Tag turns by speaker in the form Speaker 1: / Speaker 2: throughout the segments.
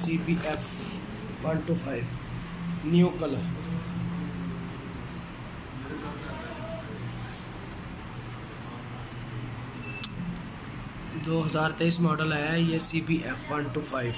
Speaker 1: CBF125 new colour. दो 2023 model है ये CBF125।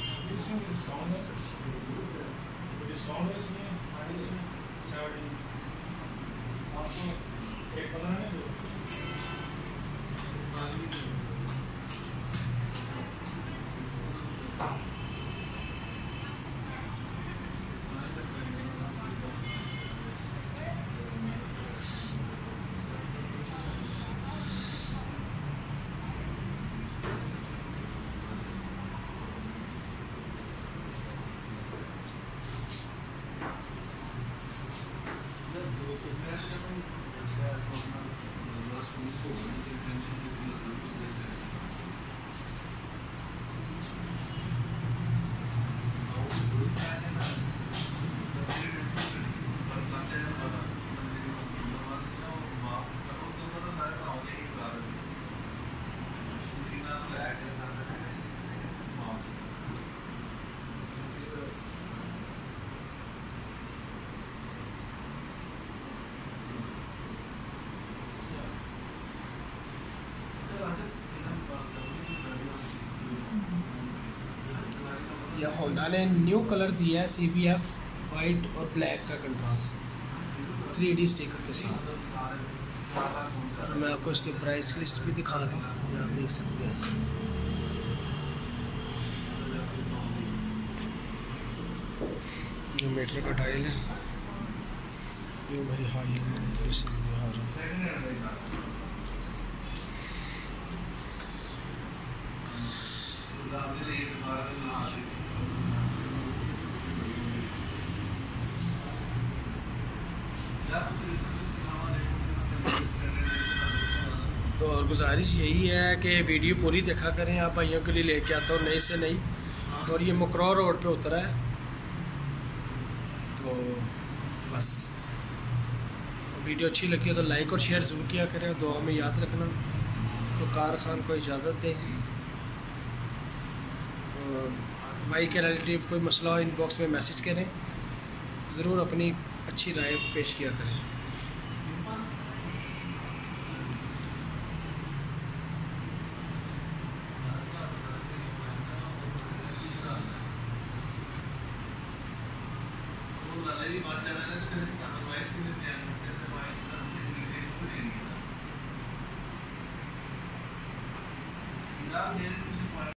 Speaker 1: यह होंडा ने न्यू कलर दिया है CBF वाइट और ब्लैक का कंट्रास्ट 3D स्टिकर के साथ। और मैं आपको इसके प्राइस लिस्ट भी दिखा दूँ, ये आप देख सकते हैं। जो मीटर का टाइल है ये भाई हाई है। तो और गुजारिश यही है कि वीडियो पूरी देखा करें। आप भाइयों के लिए लेके आता हूँ नई से नई। और ये मुकरौर रोड पे उतरा है, तो बस वीडियो अच्छी लगी हो तो लाइक और शेयर ज़रूर किया करें। और दुआ में याद रखना। तो कार खान को इजाज़त दें। और भाई के रिलेटिव कोई मसला हो इनबॉक्स में मैसेज करें, ज़रूर अपनी अच्छी राय पेश किया करें।
Speaker 2: Yeah.